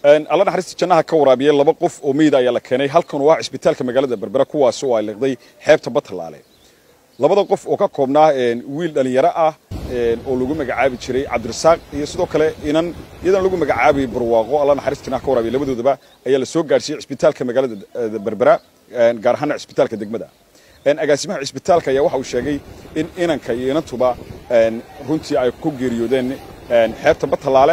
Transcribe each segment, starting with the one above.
الله نحرس جناها كورابية لبا قف وميدا يلا كاني halkan waa isbitaalka magaalada Berbera kuwaas oo ay liqday xeebta Batalaale labada qof oo ka koobnaa wiil dhalinyaro ah oo lagu magacaabi jiray Cabdirasaaq iyo sidoo kale iyadan lagu magacaabi Barwaaqo Allah naxariis jannah ka waraabiyo labadoodaba ayaa la soo gaarsiiyay isbitaalka magaalada Berbera gaar ahaan isbitaalka degmada agaasimaha isbitaalka ayaa waxa uu sheegay in inanka iyo inantuba runtii ay ku geeriyoodeen xeebta Batalaale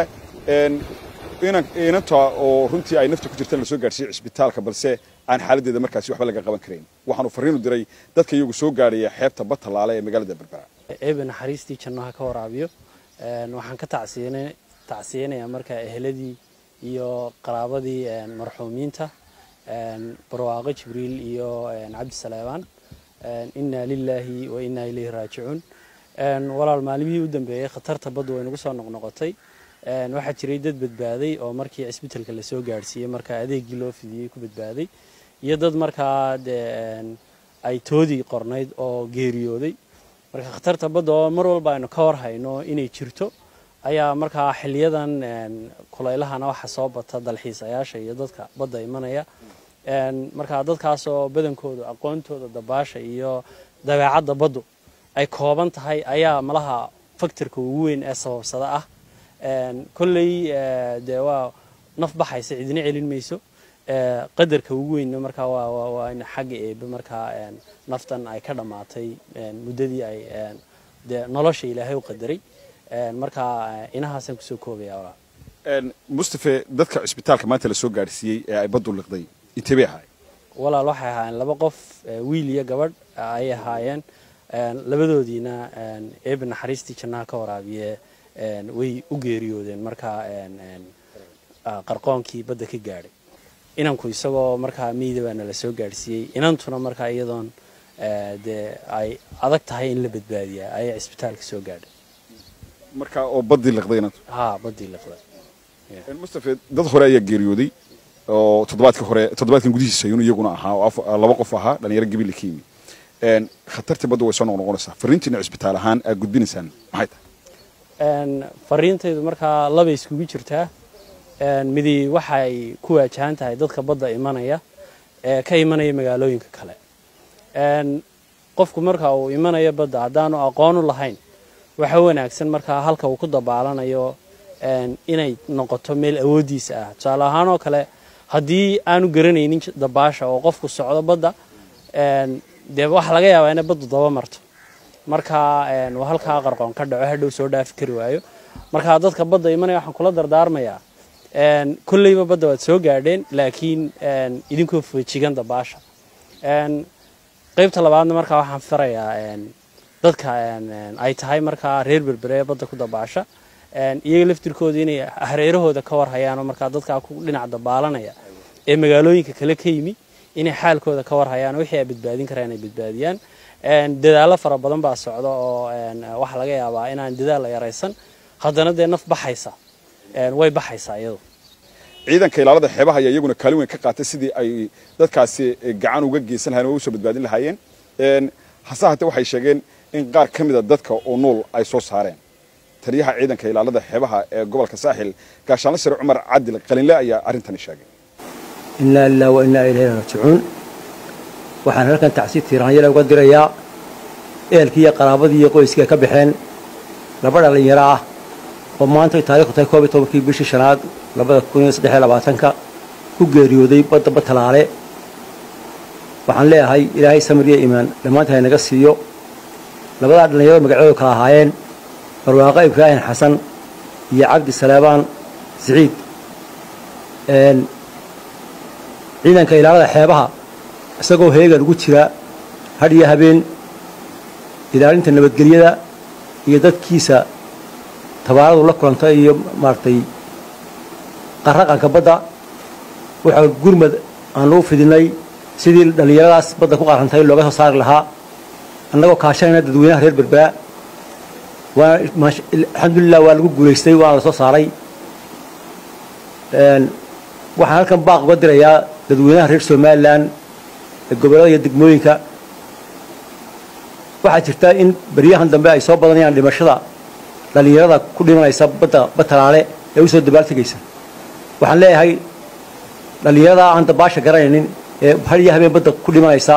inanta oo runtii ay nafta ku jirtaan la soo gaarsiiyay isbitaalka balse aan xaaladeeda markaasi waxba laga qaban karin waxaanu fariin u diray dadka iyagu soo gaaraya xeebta Batalaale ee magaalada Berbera eebna xariistii jannaha ka waraabiyo waxaan ka tacsiyeenayaa marka eheladii iyo qaraabadii marxuumiinta Barwaaqo Jibriil iyo Cabdi Salaamaan inna lillahi wa inna ilayhi raaji'uun walaal maalimihii u dambeeyay khatarta baddu way nagu soo noqnoqotay waxa jiray dad badbaaday oo markii isbitaalka la soo gaarsiiyay marka adeegii loo fidiyay ku badbaaday iyo dad markaa ay toodii qornayd oo geeriyooday marka khatarta badda oo mar walba aynu ka war hayno inay jirto ayaa markaa xiliyadan kulaylahana waxa soo bata dalxiisayaasha iyo dadka badda imanaya marka dadkaas oo badankooda aqoontooda dabaasha iyo dabeecadda baddu ay kooban tahay ayaa malaha faktorka ugu weyn ee sababsada ah كلي دوا نف بحيس عدنا علم ميسو قدر كوجين مركا وإن حاجة بمركا نفتن أي كذا معطي مددي أي نلاش إلى هاي وقدري مركا إنها سنكسو كوبي أورا مصطفى ذاتك إسبيتال كمان تلسوق جارسي أي بدو القضية يتبعها ولا لوحة هاي لبقف ويليا جبر أي هاين لبدو دينا ابن حريستي كنا كورابيه way u geeriyoodeen marka qarqoonkii badda ka gaaray inanku isagoo marka miidabana la soo gaarsiiyay inantuna marka iyadoon ay adag tahay in la badbaadiyo ay isbitaalka soo gaadhay marka oo badii liqday inantu badii liqday Mustafa dad hore ayaa geeriyooday oo toddobaadkan gudihiisa iyaguna ahaa laba qof ahaa dhalinyaro gabil kiimi khatarta badda way soo noqonaysaa fariintiina isbitaal ahaan aad gudbinaysaan maxay tahay fariintaydu marka laba iskugu jirtaa midi waxay ku waajahan tahay dadka badda imanaya ka imanaya magaalooyinka kale qofku marka uu imanaya badda hadaanu aqoon u lahayn waxa wanaagsan marka halka uu ku dabaalanayo inay noqoto meel awoodiisa ah tusaale ahaan oo kale hadii aanu garanaynin dabaasha oo qofku socdo badda waxa laga yaabaa inay baddu daba marto marka halka qarqoon ka dhaco hadhow soo dhaafi kari waayo marka dadka badda imanaya waxaan kula dardaarmayaa kullayba badda waad soo gaadheen laakiin idinkoo foojigan dabaasha qaybta labaadna marka waxaan farayaa dadka ay tahay marka reer Berbera badda ku dabaasha iyaga laftirkooda inay hareerahooda ka war hayaan marka dadka ku dhinac dabaalanaya ee magaalooyinka kale ka yimi inay xaalkooda ka war hayaan wixii ay badbaadin karaan ay badbaadiyaan dadaalo fara badan baa socdo oo waxa laga yaabaa inaan dadaal la yareysan haddana naf baxaysa way baxaysaa iyadu ciidanka ilaalada xeebaha ayaa iyaguna kaalin weyn ka qaatay sidii ay dadkaasi gacan uga geysan lahaayeen oo u soo badbaadin lahaayeen hasaahate waxay sheegeen in qaar ka mid ah dadka oo nool ay soo saareen taliyaha ciidanka ilaalada xeebaha ee gobolka Saaxil gaashaanle sare Cumar Cadil Qalinle ayaa arrintan sheegay inna lillahi wa inna ilayhi raaji'uun waxaan halkan tacsiid tiiraanyada uga dirayaa eelkii qaraabadii iyo qoyska ka baxeen laba dhalinyaro ah oo maanta taariikhdu tahay 12kii bishii shanaad 2023 ku geeriyooday badda Batalaale waxaan leeyahay ilaahay samir iyo iimaan dhamaantii naga siiyo labada dhalinyaro magacooda kala ahaayeen Barwaaqo Ibrahim Xasan iyo Cabdi Salaamaan Saciid ciidanka ilaalada xeebaha isagoo heegan ugu jira hadiya habeen ilaalinta nabadgelyada iyo dadkiisa tabaaradu la kulantay iyo maartay qaraqanka badda waxa gurmad aan loo fidinay sidii dhalinyaradaas badda ku qarantay looga soo saari lahaa annagoo kaashanayna dadweynaha reer Berbera alxamdulillah waa lagu guuleystay waa la soo saaray waxaan halkan baaq uga dirayaa dadweynaha reer Somaliland gobolada iyo degmooyinka waxa jirta in bariyahan dambe ay soo badanayaan dhimashada dhalinyarada ku dhimanaysa badda Batalaale ee u soo dabaaltegaysa waxaan leeyahay dhalinyarada aan dabaasha garanaynin ee har iyo habeen badda ku dhimanaysa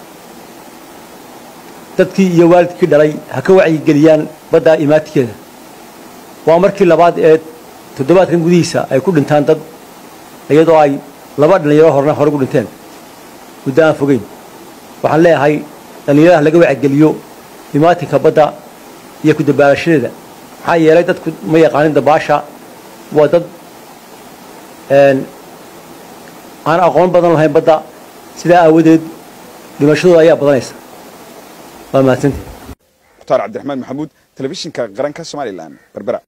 dadkii iyo waalidkii dhalay ha ka wacyigeliyaan badda imaatikeeda waa markii labaad ee toddobaadkan gudihiisa ay ku dhintaan dad iyadoo ay laba dhalinyaro hore ugu dhinteen muddo aan fogeyn waxaan leeyahay dhalinyarada laga wacigeliyo imaatinka badda iyo ku dabaalashadeeda maxaa yeelay dadku ma yaqaanin dabaasha waa dad aan aqoon badan lahayn badda sidaa aawadeed dhimashadooda ayaa badanaysa waa mahadsantihin mukhtaar cabdiraxmaan maxamuud telefishinka qaranka Somaliland Berbera